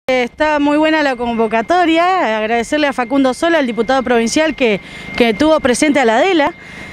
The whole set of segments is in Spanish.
Está muy buena la convocatoria, agradecerle a Facundo Sola, el diputado provincial que tuvo presente a la DELA.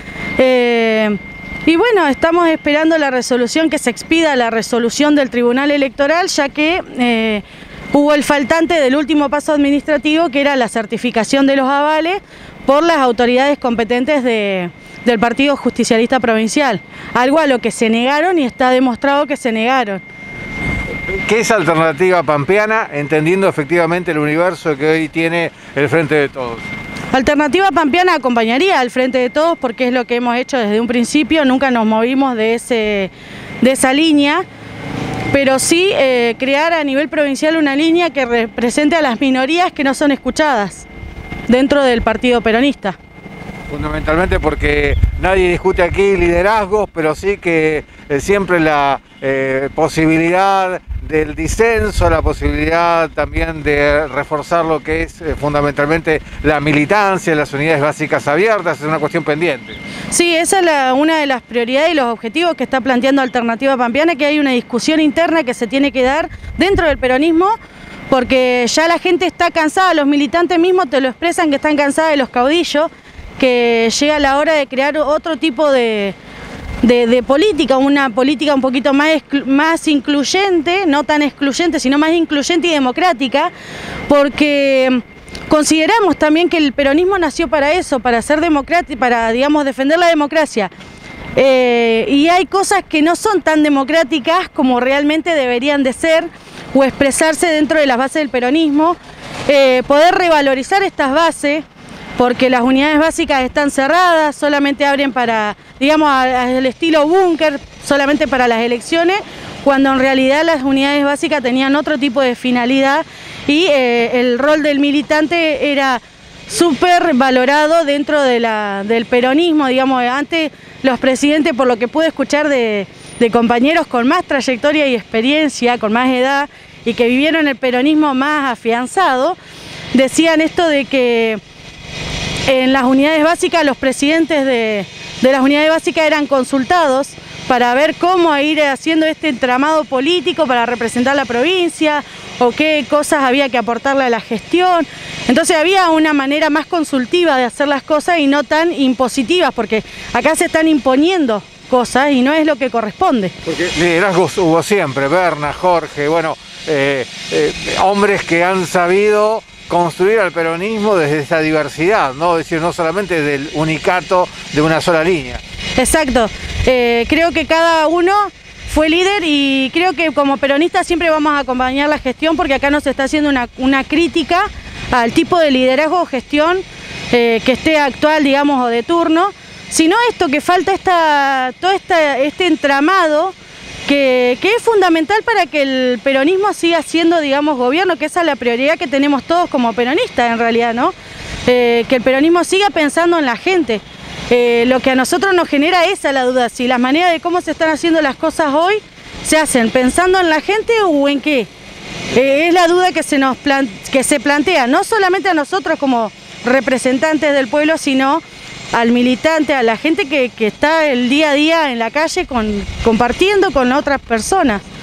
Y bueno, estamos esperando la resolución, que se expida la resolución del Tribunal Electoral, ya que hubo el faltante del último paso administrativo, que era la certificación de los avales por las autoridades competentes del Partido Justicialista Provincial, algo a lo que se negaron y está demostrado que se negaron. ¿Qué es Alternativa Pampeana, entendiendo efectivamente el universo que hoy tiene el Frente de Todos? Alternativa Pampeana acompañaría al Frente de Todos porque es lo que hemos hecho desde un principio, nunca nos movimos de esa línea, pero sí crear a nivel provincial una línea que represente a las minorías que no son escuchadas dentro del partido peronista. Fundamentalmente porque nadie discute aquí liderazgos, pero sí que siempre la posibilidad del disenso, la posibilidad también de reforzar lo que es fundamentalmente la militancia, las unidades básicas abiertas, es una cuestión pendiente. Sí, esa es una de las prioridades y los objetivos que está planteando Alternativa Pampeana, que hay una discusión interna que se tiene que dar dentro del peronismo, porque ya la gente está cansada, los militantes mismos te lo expresan, que están cansados de los caudillos, que llega la hora de crear otro tipo de política, una política un poquito más incluyente, no tan excluyente, sino más incluyente y democrática, porque consideramos también que el peronismo nació para eso, para ser democrático, para, digamos, defender la democracia. Y hay cosas que no son tan democráticas como realmente deberían de ser o expresarse dentro de las bases del peronismo, poder revalorizar estas bases, porque las unidades básicas están cerradas, solamente abren para, digamos, al estilo búnker, solamente para las elecciones, cuando en realidad las unidades básicas tenían otro tipo de finalidad y el rol del militante era súper valorado dentro del peronismo, digamos. Antes los presidentes, por lo que pude escuchar de compañeros con más trayectoria y experiencia, con más edad y que vivieron el peronismo más afianzado, decían esto de que en las unidades básicas los presidentes de las unidades básicas eran consultados para ver cómo ir haciendo este entramado político para representar la provincia o qué cosas había que aportarle a la gestión. Entonces había una manera más consultiva de hacer las cosas y no tan impositivas, porque acá se están imponiendo cosas y no es lo que corresponde. Porque liderazgos hubo siempre, Berna, Jorge, bueno, hombres que han sabido construir al peronismo desde esa diversidad, ¿no? Es decir, no solamente del unicato de una sola línea. Exacto, creo que cada uno fue líder y creo que como peronistas siempre vamos a acompañar la gestión, porque acá nos está haciendo una crítica al tipo de liderazgo o gestión que esté actual, digamos, o de turno, sino esto que falta todo este entramado que es fundamental para que el peronismo siga siendo, digamos, gobierno, que esa es la prioridad que tenemos todos como peronistas en realidad, ¿no? Que el peronismo siga pensando en la gente. Lo que a nosotros nos genera esa la duda, si las maneras de cómo se están haciendo las cosas hoy se hacen pensando en la gente o en qué. Es la duda que se plantea, no solamente a nosotros como representantes del pueblo, sino al militante, a la gente que está el día a día en la calle compartiendo con otras personas.